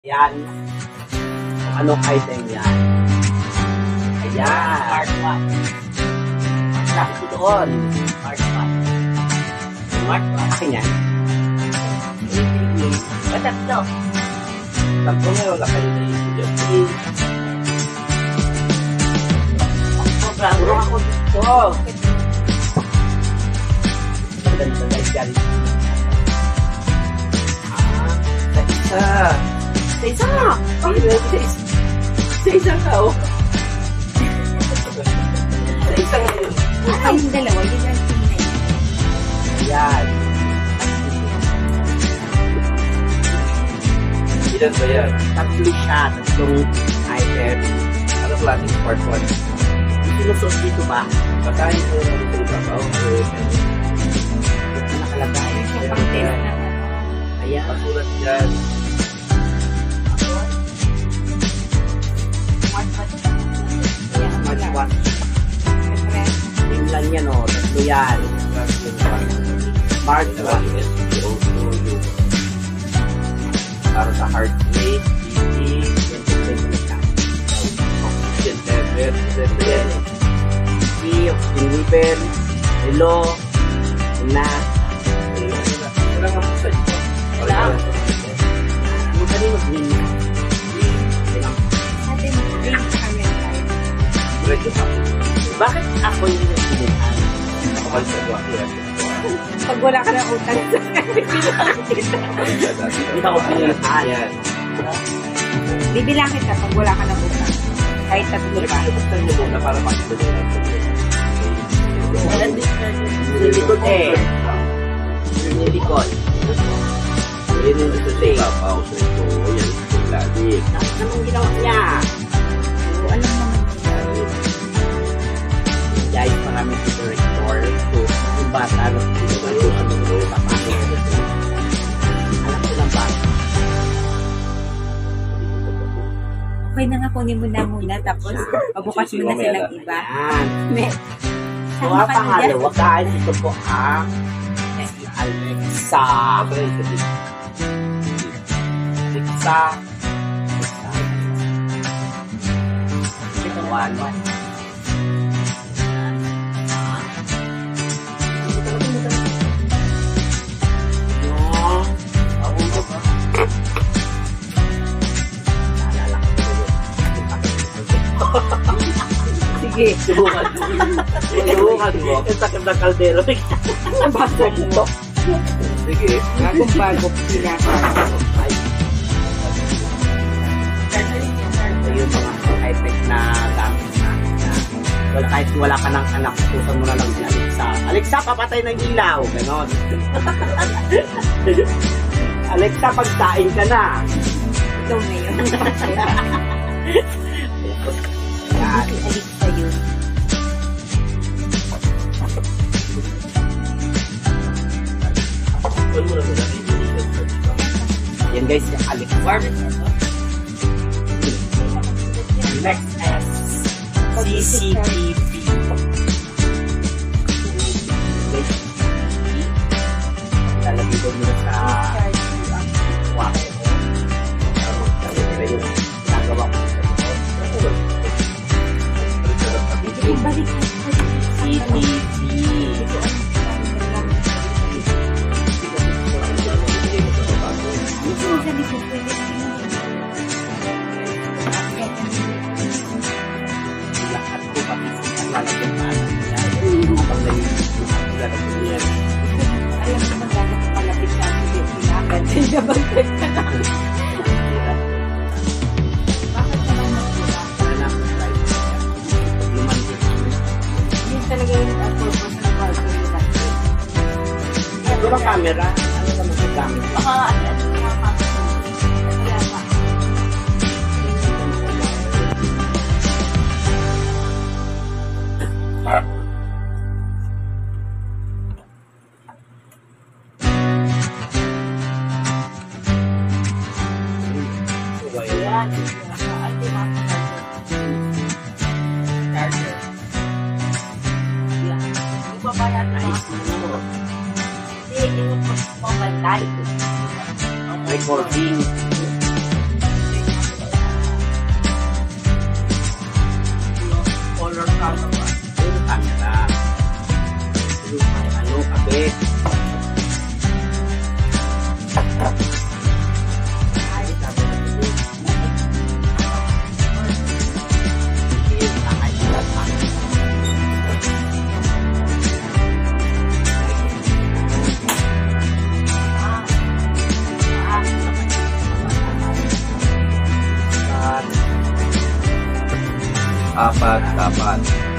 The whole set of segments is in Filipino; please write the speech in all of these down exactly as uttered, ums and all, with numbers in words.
Yan. Kung anong item yan. Ayan. Smart watch. Laki ko doon. Smart watch. Smart watch. Akin yan. Ba't tatlo? Tatlo ngayon laki na yung Sobrang Puro ako dito. Maganda guys yan. Ah, sa isa. Sa isa nga. Ay, sa isa. Sa isa ka, oh. Sa isa ngayon. Ay, yung dalawa, yun ang tingin. Ayan. Ilan ba yan? Tatlo siya. Tatlong item. Ano klaseng part one? Sinusuot dito ba? Patayin ko yung mga trabaho. Nakalagay. Yung pang-test na ano. Ayan. Pasulat dyan. Smartwatch. Ayan, smartwatch. Siyempre, Yung lang yan, o. Tatlo yan. Smartwatch. Para sa heart rate, B P, oxygen level, oxygen level, hello, na, wala nga po sa ito. Wala. Ano ba rin mag-win na? natin ring camera tayo. Medyo happy. Bakit ako yung nagpilihan? Ako man sa doon. Pag wala ka ng utang, Hindi ako pilihan. Yan. bibilang kita pag wala ka ng utang. Kahit tatlo pa. Buksan niyo muna para makita niyo lang. Wala din na nilikod eh. Nilikod. Yan yung gusto sa ibabaw. So ito, yan yung lalim. Tapos naman ginawa niya. So, alam naman nila. Guys, maraming director. So, yung bata, nagpilihan ko sa mga papasok. Alam ko lang ba? Okay na nga, kunin mo na muna. Tapos, pabukas mo na silang iba. Yan. Me, So, saan ang ka na dyan? pangalawa, guys, ito po ang si Alexa. Alexa. Ito, one, one. Yung, ako ba? Naalala ko Sige. Subukan mo. Subukan mo. Ang sakit ng kaldero. Nabasa mo. Sige. Bagong bago pinaka. Ay. Ito yung mga high-tech na gamit na. na wala, kahit wala ka ng anak, susan mo na lang si Alexa. Alexa, papatay ng ilaw. Ganon. Alexa, pagsain ka na. Ikaw na yun. Yan. Si Alexa yun. Yan guys, si Alexa. Next S. C C T V. Lalagay ko muna sa kwarto. Ito yung ginagawa ko sa loob. Ibalik mo. C C T V. Ito mo sa likod ko. Lahat ko pati sa lalagyan pa nila. Habang nalilito ako, lalagyan ko yan. Alam mo magkano kung malapit na ako yung pinakan. Sinabagkat ka na. Bakit naman magkira? Wala na akong drive. Pag lumandi ko, Yun talaga yung uh, purpose ng car ko yung battery. ito lang camera. Ano ka magagamit? Baka ano, ano, mga camera. Kaya pa. Yan. Ay, di ba? Charger. Yung babayan na Nice. Hindi, yung pagpapantay. Recording. Apat, dapat.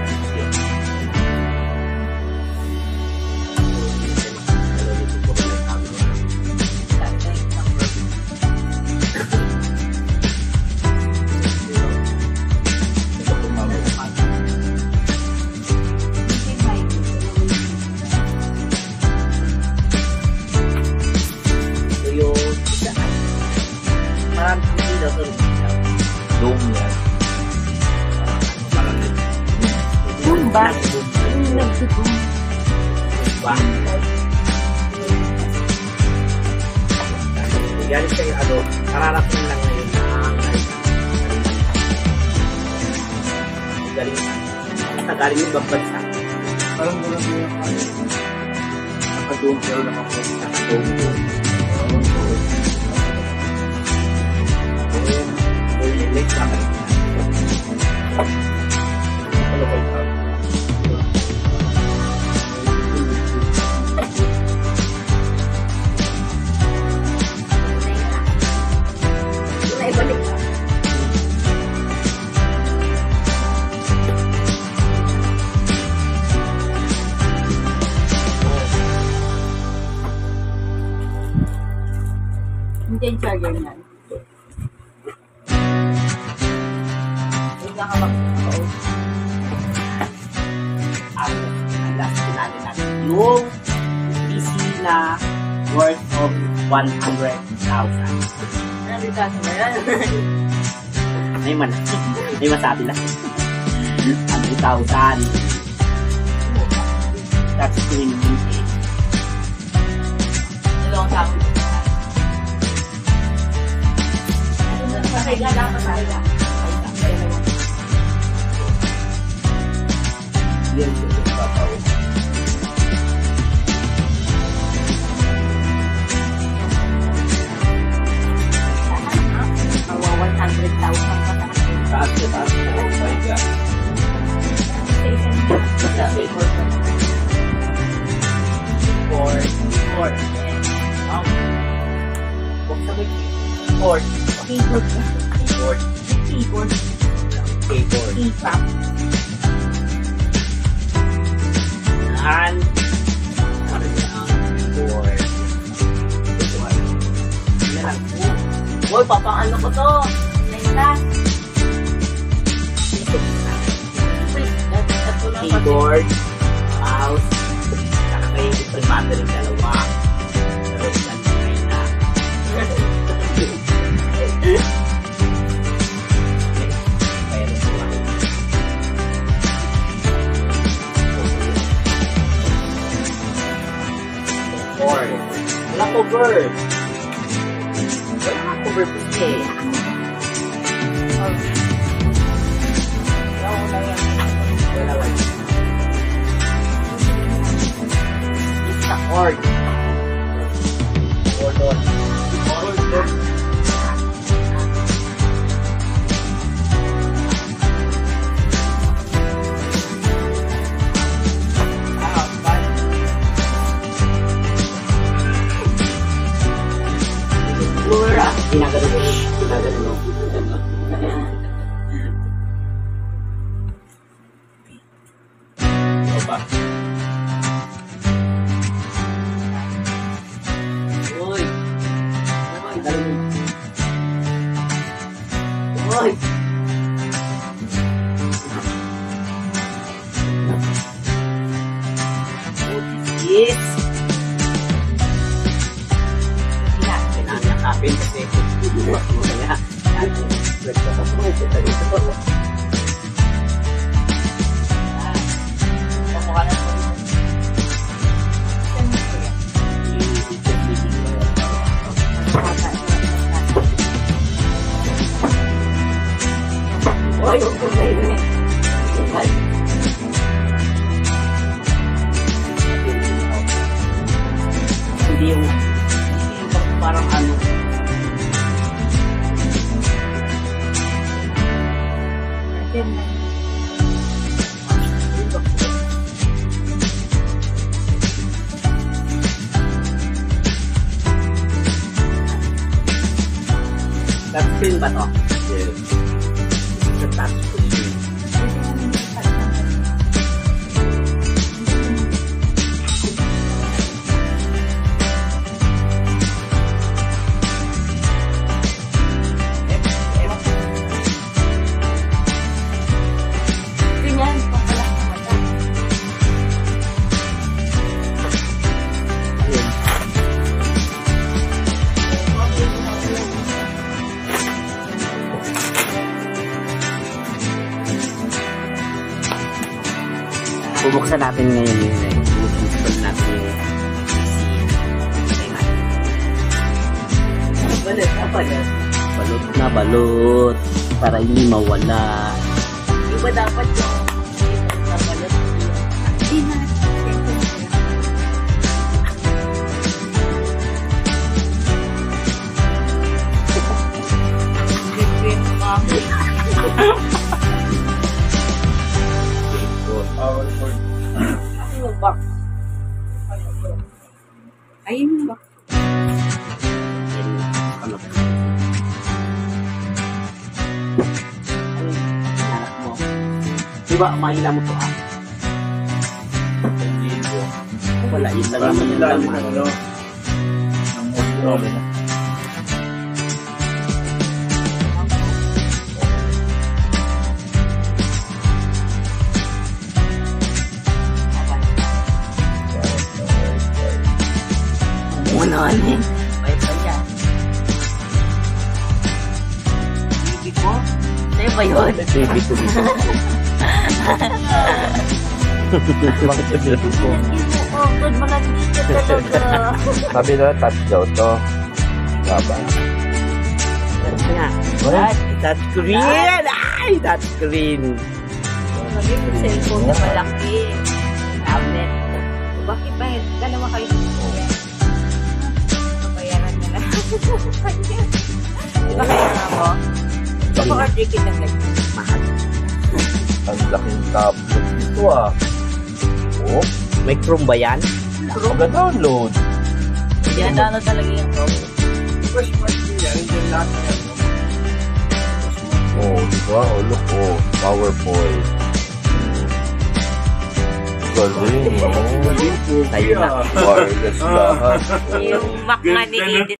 Ito yung isa. Parang hindi daw ito. Dome yan. Parang Bumba. Nagdugong. ba? Yan siya yung ano, kararating lang ngayon na galing sa galing yung bagbansa. Parang gano'n yung ano. Nakadome pero nakapunta. Nakadome yun. Next naman. Ano ba ito? Naibalik ka. Hindi yung charger niyan. Huwag na ka mag-out. Ang last natin natin yung P C na worth of one hundred thousand. Ano ka na yan? May man, may masabi lang. one hundred thousand. That's doing it. Dalawang tao. Pakaiga lang, pakaiga. Yan yung papaw. Mawa one hundred thousand pa tayo. Taas na taas na. Oh my God. Sa isang Four. Four. Four. Wow. Huwag sa may four. keyboard. Keyboard. Keyboard. Keyboard. Keypap. And ano niya ang keyboard. Ito ay. Yan lang. Uy, papaano ko to? Nesta. Keyboard. Mouse. Saka kayo yung battery dalawa. Pero yan kayo na. Or, wala cover. Wala cover po siya eh. Wala wala. It's a cord. Cordon. Cordon. Lura, ginagano mo. Ginagano mo. Opa. Uy. Uy, dali mo. Uy. Yes. Pinakapin kasi buwak mo kaya. Nagpapasok mo ito dito. Kamukha na po. Oy, okay. Hindi yung parang ano. Touchscreen ba to? Yes. Sa touchscreen. Bubuksan natin ngayon yung eh. Bubuksan natin yung Balot na balot. balot na balot para hindi mawala. Iba dapat yung na balot. Hindi na. Green coffee. Ano ba? Ayun ba? Ano ba? Anak mo. Diba, mahila mo to ah? Wala, isa lang yung laman. Ano ano? May pa yan. Bibi ko? Sa'yo ba yun? Baby ko dito. Bakit sa baby ko? Oh, good mo lang dito talaga. Sabi na, touch daw to. Baba. Nga. What? Touchscreen! Ay! Touchscreen! Magiging cellphone na malaki. Tablet. Bakit ba? Dalawa kayo dito. Bayaran na lang. Diba kaya nga mo? Baka order kita ng Mahal. Ang laking tablet dito ah. Oh, May Chrome ba yan? mag-download. Yan na ano talaga yung Chrome. Oh, diba? Oh, look, oh, PowerPoint. Galing, oh. Tayo na. Wireless lahat. Yung Mac nga ni Edith.